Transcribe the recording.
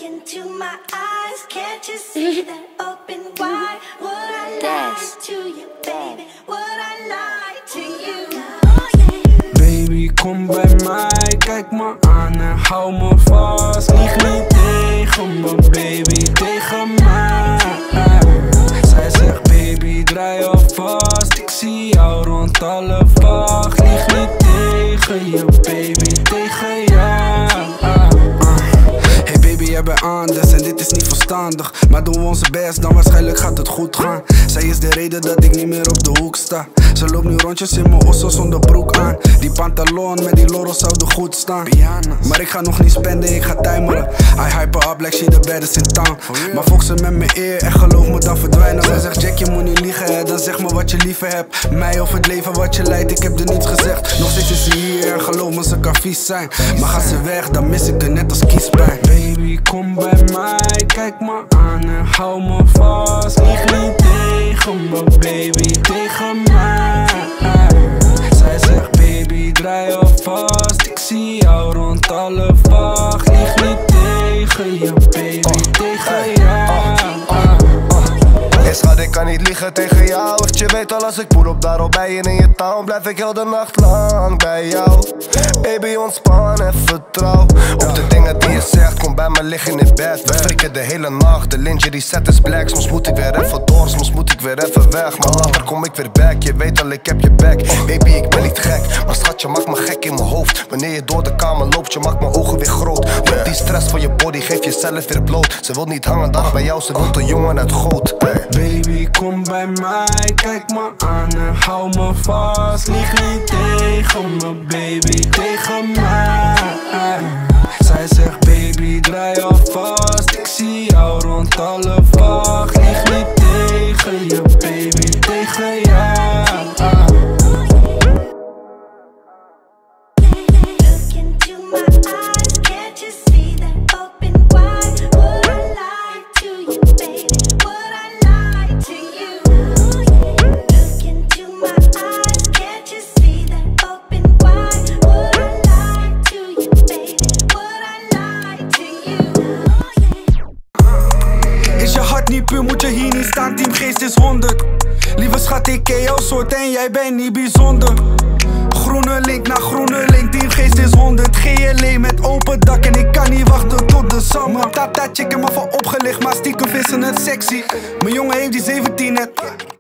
into my eyes, can't you see that open wide? Would I lie to you, baby? Would I lie to you? Baby, kom bij mij, kijk me aan en hou me vast. Lieg niet tegen me, baby, tegen mij. Zij zegt baby, draai alvast. Ik zie jou rond alle vacht. Lieg niet tegen je, baby, tegen jou. Hey baby, jij bent anders en dit is niet verstandig. Maar doen we onze best, dan waarschijnlijk gaat het goed gaan. Zij is de reden dat ik niet meer op de hoek sta. Ze loopt nu rondjes in mijn osso zonder broek aan. Die pantalon met die lorros zouden goed staan. Maar ik ga nog niet spenden, ik ga timeren. I hype her up like she the baddest in town. Maar volg ze met mijn eer en geloof me dan verdwijnen. Zij zegt Jack, je moet niet liegen, hè? Dan zeg me wat je liever hebt. Mij of het leven wat je leidt, ik heb er niets gezegd. Nog steeds is ze hier en geloof me, ze kan vies zijn. Maar gaat ze weg, dan mis ik er net als kiespijn. Baby, kom bij mij, kijk me aan en hou me vast. Lieg niet tegen me, baby, tegen mij. Zij zegt baby, draai alvast. Ik zie jou rond alle vacht. Lieg niet tegen je, baby, tegen jou. Hey schat, ik kan niet liegen tegen jou. Want je weet al, als ik pull op daarop bij je in je town, blijf ik heel de nacht lang bij jou. Baby, ontspan en vertrouw op de dingen die je zegt. Kom bij me liggen in bed. We frikken de hele nacht. De lingerie set is black. Soms moet ik weer even door, soms moet ik weer even weg. Maar later kom ik weer back. Je weet al, ik heb je back. Baby, ik ben niet gek, maar schat, je maakt me gek in mijn hoofd. Wanneer je door de kamer loopt, je maakt mijn ogen weer groot. Met die stress van je body, geef jezelf weer bloot. Ze wil niet hangen daar bij jou, ze wil een jongen uit goud. Baby, kom bij mij, kijk me aan en hou me vast. Lieg niet tegen me, baby, tegen mij. Zij zegt baby, draai alvast. Ik zie jou rond alle vacht. Lieg niet tegen je, baby, tegen jou. Look into my eyes, can't you see that open wide? Would I lie to you, baby? Would I lie to you? Look into my eyes, can't you see that open wide? Would I lie to you, baby? Would I lie to you? Is je hart niet puur, moet je hier niet staan, teamgeest is 100. Lieve schat, ik ken jouw soort en jij bent niet bijzonder. Groene link naar groene link, teamgeest is 100. GLE met open dak en ik kan niet wachten tot de zomer. Tata chicken maar van opgelicht, maar stiekem vissen het sexy. Mijn jongen heeft die 17 net.